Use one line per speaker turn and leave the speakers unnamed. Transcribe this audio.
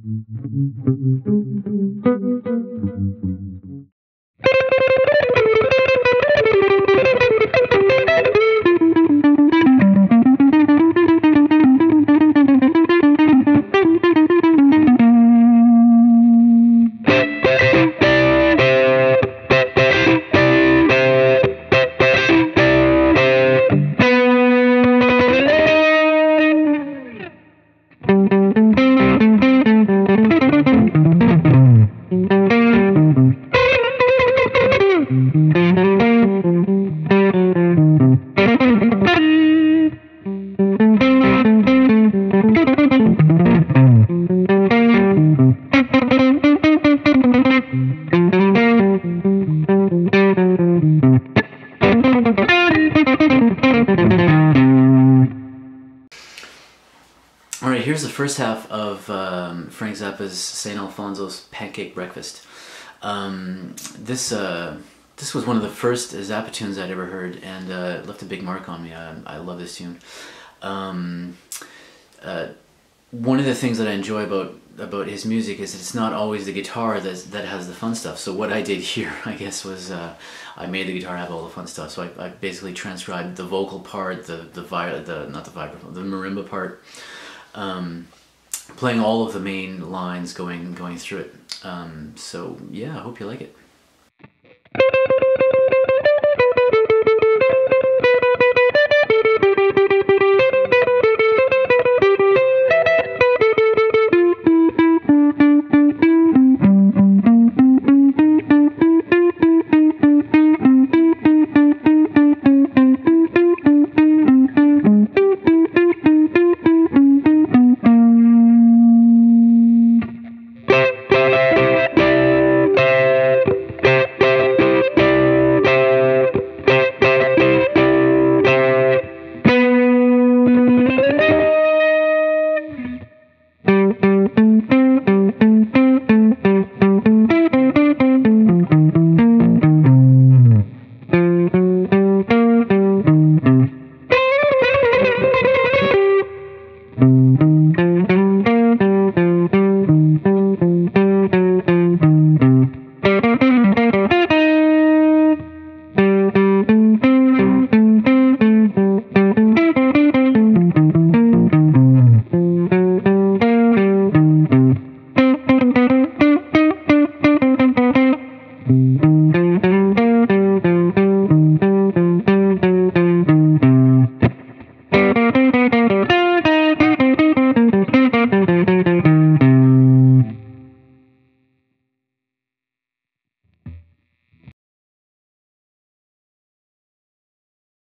Alright, here's the first half of Frank Zappa's St. Alphonso's Pancake Breakfast. This was one of the first Zappa tunes I'd ever heard, and it left a big mark on me. I love this tune. One of the things that I enjoy about his music is that it's not always the guitar that has the fun stuff. So what I did here, I guess, was I made the guitar have all the fun stuff. So I basically transcribed the vocal part, the marimba part, playing all of the main lines going through it. So yeah, I hope you like it.